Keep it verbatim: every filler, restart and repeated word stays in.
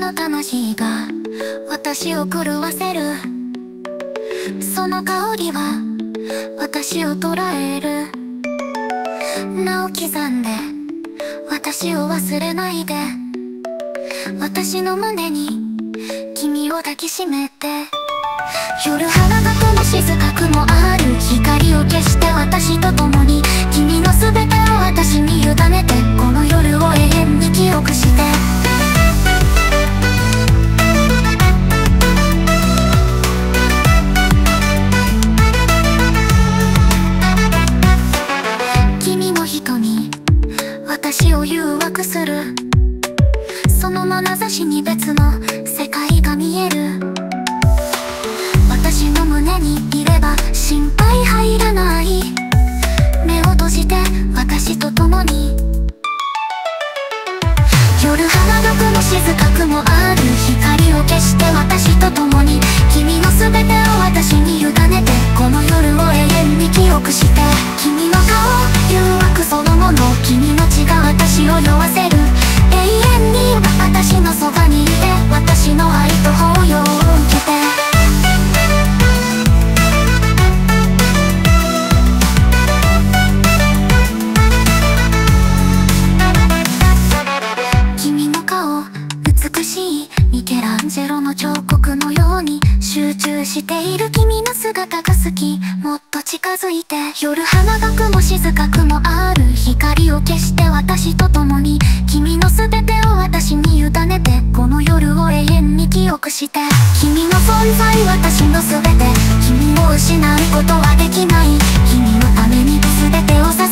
の魂が私を狂わせる。その香りは私を捉える。名を刻んで私を忘れないで。私の胸に君を抱きしめて。夜花が雲静かくもある。光を消して私と共に君の全てを私に委ねて。この夜を永遠に記憶して。君の瞳私を誘惑する。その眼差しに別の世界が見える。私の胸にいれば心配入らない。目を閉じて私と共に。夜花が雲静かくもある。光を消して私と共に君の全てを私に委ねて。この夜を永遠に記憶して。君の顔誘惑そのもの。君の血が私を酔わせる。永遠に私のそばにいて。私の愛と抱擁を受けて。美しいミケランジェロの彫刻のように集中している君の姿が好き。もっと近づいて。夜花が雲静かくもある。光を消して私と共に君の全てを私に委ねて。この夜を永遠に記憶して。君の存在私の全て。君を失うことはできない。君のために全てを捧げ